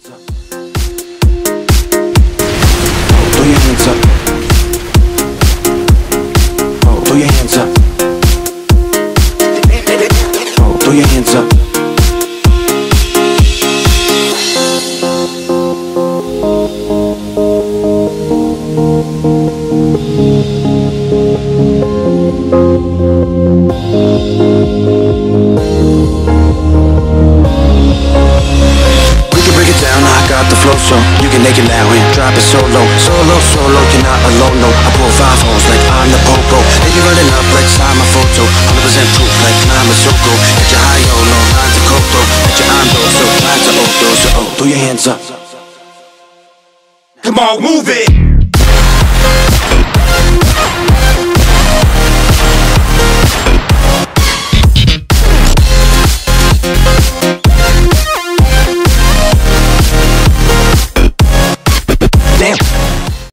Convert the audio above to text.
Throw your hands up. Oh, throw your hands up. Oh, throw your hands up. So you can make it now and drop it solo. Solo, you're not alone, no. I pull 5 holes like I'm the popo. They be running up like sign my photo. 100% proof like Klama Soko. At your high, yo, no, lines of Koto. At your ando, so lines of Odo. So oh, throw your hands up. Come on, move it. Damn.